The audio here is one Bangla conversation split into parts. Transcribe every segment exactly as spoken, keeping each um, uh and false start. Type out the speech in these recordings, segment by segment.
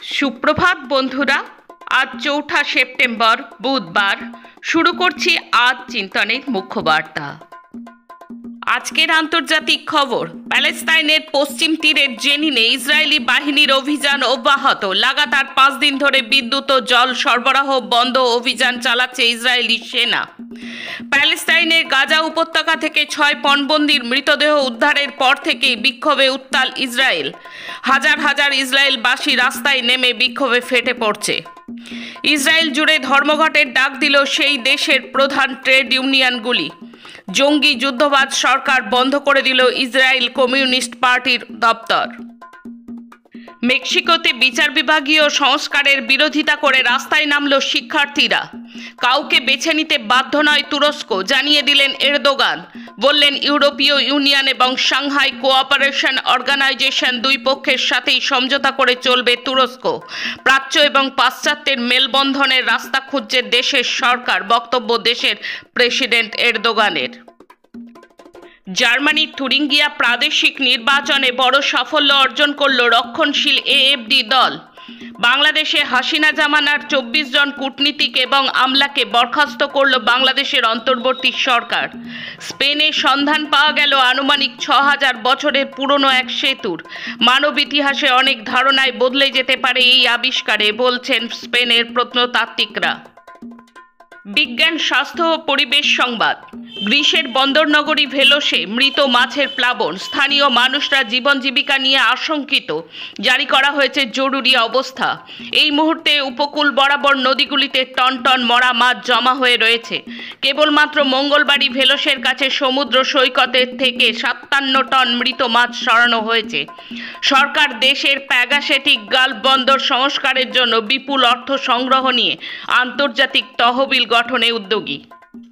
সুপ্রভাত বন্ধুরা, আজ চৌঠা সেপ্টেম্বর বুধবার। শুরু করছি আজ চিন্তনের মুখ্য বার্তা। আজকের আন্তর্জাতিক খবর। প্যালেস্তাইনের পশ্চিম তীরের জেনিনে ইসরায়েলি বাহিনীর অভিযান অব্যাহত। লাগাতার পাঁচ দিন ধরে বিদ্যুৎ ও জল সরবরাহ বন্ধ অভিযান চালাচ্ছে ইসরায়েলি সেনা। প্যালেস্তাইনের গাজা উপত্যকা থেকে ছয় পণবন্দির মৃতদেহ উদ্ধারের পর থেকেই বিক্ষোভে উত্তাল ইসরায়েল। হাজার হাজার ইসরায়েলবাসী রাস্তায় নেমে বিক্ষোভে ফেটে পড়ছে। ইসরায়েল জুড়ে ধর্মঘটের ডাক দিল সেই দেশের প্রধান ট্রেড ইউনিয়নগুলি। জঙ্গি যুদ্ধবাজ সরকার বন্ধ করে দিল ইসরায়েল কমিউনিস্ট পার্টির দপ্তর। মেক্সিকোতে বিচার বিভাগীয় সংস্কারের বিরোধিতা করে রাস্তায় নামল শিক্ষার্থীরা। কাউকে বেছে নিতে বাধ্য নয় তুরস্ক, জানিয়ে দিলেন এরদোগান। বললেন ইউরোপীয় ইউনিয়ন এবং সাংহাই কোঅপারেশন অর্গানাইজেশন দুই পক্ষের সাথেই সমঝোতা করে চলবে তুরস্ক। প্রাচ্য এবং পাশ্চাত্যের মেলবন্ধনের রাস্তা খুঁজছে দেশের সরকার, বক্তব্য দেশের প্রেসিডেন্ট এরদোগানের। জার্মানির থুরিঙ্গিয়া প্রাদেশিক নির্বাচনে বড় সাফল্য অর্জন করল রক্ষণশীল এএফডি দল। বাংলাদেশে হাসিনা জামানার চব্বিশ জন কূটনীতিক এবং আমলাকে বরখাস্ত করল বাংলাদেশের অন্তর্বর্তী সরকার। স্পেনে সন্ধান পাওয়া গেল আনুমানিক ছ হাজার বছরের পুরনো এক সেতুর। মানব ইতিহাসে অনেক ধারণায় বদলে যেতে পারে এই আবিষ্কারে, বলছেন স্পেনের প্রত্নতাত্ত্বিকরা। বিজ্ঞান, স্বাস্থ্য ও পরিবেশ সংবাদ। গ্রিসের বন্দরনগরী ভেলোসে মৃত মাছের প্লাবন। স্থানীয় মানুষরা জীবন জীবিকা নিয়ে আশঙ্কিত। জারি করা হয়েছে জরুরি অবস্থা। এই মুহূর্তে উপকূল বরাবর নদীগুলিতে টন টন মরা মাছ জমা হয়ে রয়েছে। কেবলমাত্র মঙ্গলবারই ভেলোসের কাছে সমুদ্র সৈকতের থেকে সাতান্ন টন মৃত মাছ সরানো হয়েছে। সরকার দেশের প্যাগাসেটিক গালফ বন্দর সংস্কারের জন্য বিপুল অর্থ সংগ্রহ নিয়ে আন্তর্জাতিক তহবিল গঠনে উদ্যোগী।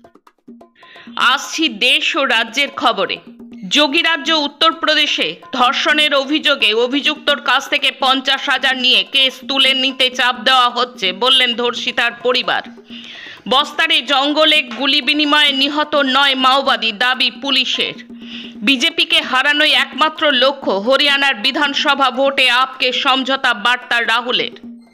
আসছি দেশ ও রাজ্যের খবরে। যোগীরাজ্য উত্তরপ্রদেশে ধর্ষণের অভিযোগে অভিযুক্তর কাছ থেকে পঞ্চাশ হাজার নিয়ে কেস তুলে নিতে চাপ দেওয়া হচ্ছে, বললেন ধর্ষিতার পরিবার। বস্তারে জঙ্গলে গুলি বিনিময়ে নিহত নয় মাওবাদী, দাবি পুলিশের। বিজেপিকে হারানোই একমাত্র লক্ষ্য, হরিয়ানার বিধানসভা ভোটে আপকে সমঝোতা বার্তা রাহুলের।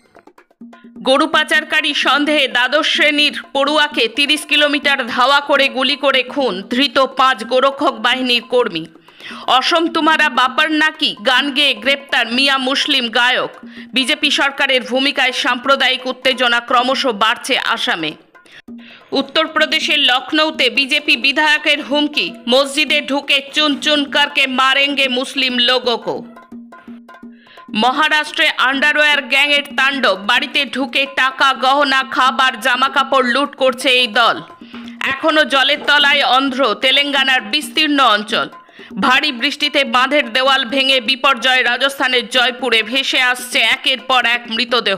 গরু পাচারকারী সন্দেহে দ্বাদশ শ্রেণীর পড়ুয়াকে তিরিশ কিলোমিটার ধাওয়া করে গুলি করে খুন, ধৃত পাঁচ গোরক্ষক বাহিনীর কর্মী। অসম তুমারা বাপার নাকি গান গেয়ে গ্রেপ্তার মিয়া মুসলিম গায়ক। বিজেপি সরকারের ভূমিকায় সাম্প্রদায়িক উত্তেজনা ক্রমশ বাড়ছে আসামে। উত্তরপ্রদেশের লখনৌতে বিজেপি বিধায়কের হুমকি, মসজিদে ঢুকে চুন চুন করকে মারেঙ্গে মুসলিম লোগোকো। মহারাষ্ট্রে আন্ডারওয়্যার গ্যাংয়ের তাণ্ডব। বাড়িতে ঢুকে টাকা, গহনা, খাবার, জামা কাপড় লুট করছে এই দল। এখনও জলের তলায় অন্ধ্র তেলেঙ্গানার বিস্তীর্ণ অঞ্চল। ভারী বৃষ্টিতে বাঁধের দেওয়াল ভেঙে বিপর্যয় রাজস্থানের জয়পুরে। ভেসে আসছে একের পর এক মৃতদেহ।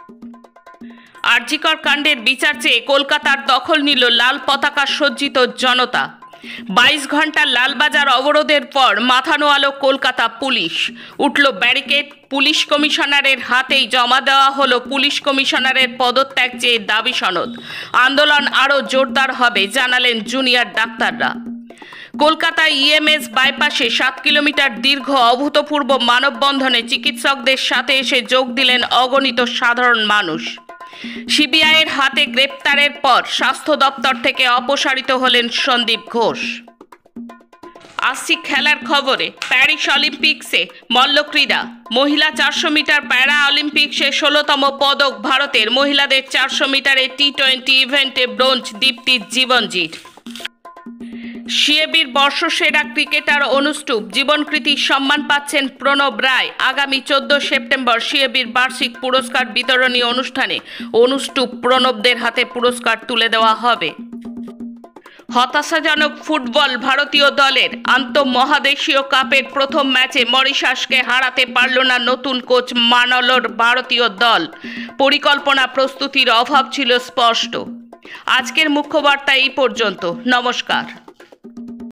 আরজিকর কাণ্ডের বিচার চেয়ে কলকাতার দখল নিল লাল পতাকা সজ্জিত জনতা। বাইশ ঘন্টা লালবাজার অবরোধের পর মাথা নোয়ালো কলকাতা পুলিশ। উঠল ব্যারিকেড। পুলিশ কমিশনারের হাতেই জমা দেওয়া হলো পুলিশ কমিশনারের পদত্যাগ চেয়ে দাবি সনদ। আন্দোলন আরও জোরদার হবে, জানালেন জুনিয়র ডাক্তাররা। কলকাতায় ইএমএস বাইপাসে সাত কিলোমিটার দীর্ঘ অভূতপূর্ব মানববন্ধনে চিকিৎসকদের সাথে এসে যোগ দিলেন অগণিত সাধারণ মানুষ। সিবিআইয়ের হাতে গ্রেপ্তারের পর স্বাস্থ্য দপ্তর থেকে অপসারিত হলেন সন্দীপ ঘোষ। আসছি খেলার খবরে। প্যারিস অলিম্পিক্সে মল্লক্রীড়া। মহিলা চারশো মিটার প্যারা অলিম্পিক্সে ষোলোতম পদক ভারতের। মহিলাদের চারশো মিটারে টি টোয়েন্টি ইভেন্টে ব্রোঞ্জ দীপ্তির জীবনজির। সিএবির বর্ষসেরা ক্রিকেটার অনুষ্টুপ জীবনকৃতির সম্মান পাচ্ছেন প্রণব রায়। আগামী চোদ্দ সেপ্টেম্বর সিএবির বার্ষিক পুরস্কার বিতরণী অনুষ্ঠানে অনুষ্টুপ প্রণবদের হাতে পুরস্কার তুলে দেওয়া হবে। হতাশাজনক ফুটবল ভারতীয় দলের। আন্তঃমহাদেশীয় কাপের প্রথম ম্যাচে মরিশাসকে হারাতে পারল না নতুন কোচ মানলোর ভারতীয় দল। পরিকল্পনা প্রস্তুতির অভাব ছিল স্পষ্ট। আজকের মুখ্য বার্তা এই পর্যন্ত। নমস্কার।